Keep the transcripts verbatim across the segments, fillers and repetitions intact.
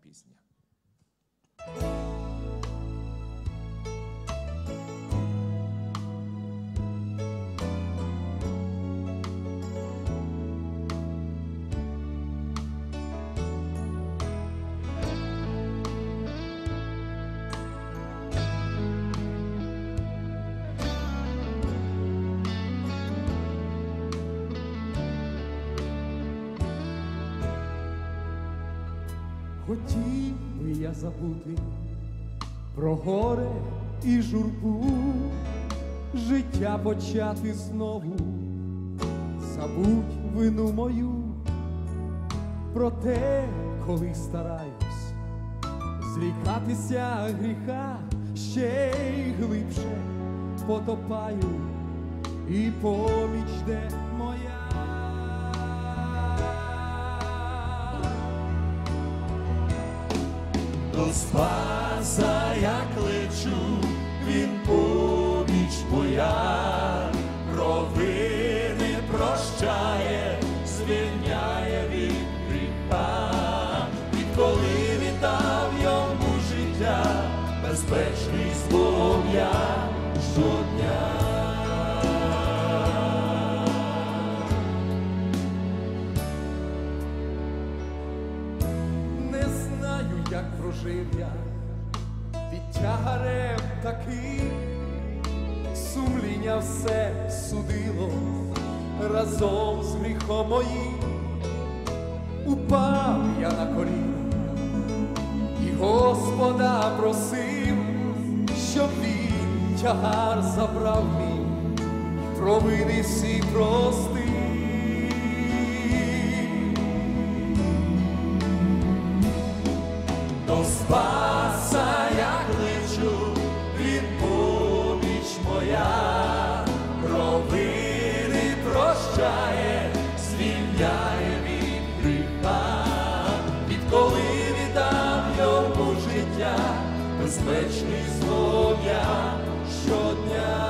пісня. Хотів би я забути про горе і журбу, життя почати знову, забудь вину мою. Проте, коли стараюсь зрікатися гріха, ще й глибше потопаю, і поміч де моя. До Спаса я кличу, він поміч моя, провини прощає, звільняє від гріха. Відколи віддав йому життя, безпечний з Богом я щодня. Як прожив я під тягарем таким, сумління все судило разом з гріхом моїм. Упав я на коліна і Господа просив, щоб він тягар забрав мій, провини всі простив. До Спаса я кличу, він поміч моя, провини прощає, звільняє від гріха. Відколи віддав йому життя, безпечний з Богом я щодня.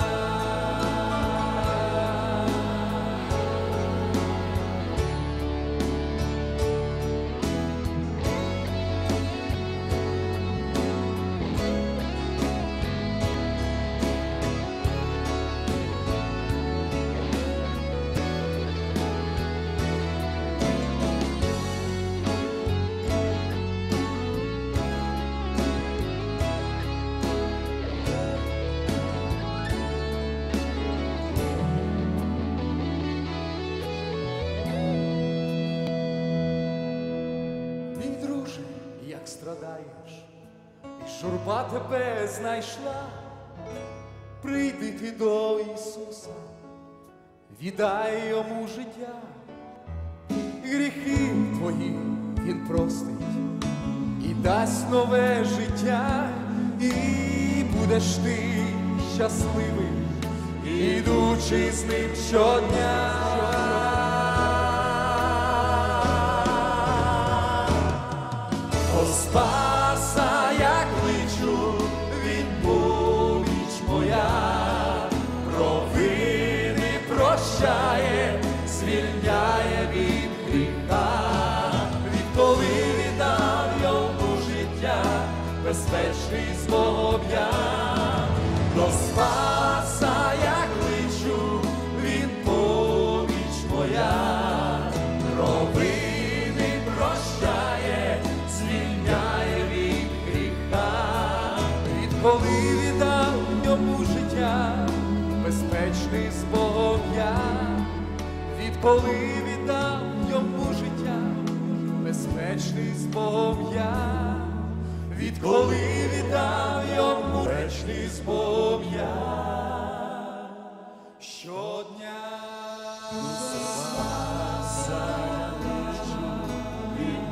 Як страдаєш, і журба тебе знайшла, прийди ти до Ісуса, віддай йому життя, гріхи твої він простить і дасть нове життя, і будеш ти щасливий, ідучи з ним щодня. До Спаса я кличу, він поміч моя, провини прощає, звільняє від гріха. Відколи віддав йому життя, безпечний з Богом я. До Спаса я кличу, він поміч моя, провини прощає, звільняє від гріха. Відколи віддав йому життя, безпечний з Богом я. Відколи віддав йому життя, безпечний з Богом я. Відколи віддав йому, безпечний з Богом я. Щодня. Спаса я кличу, він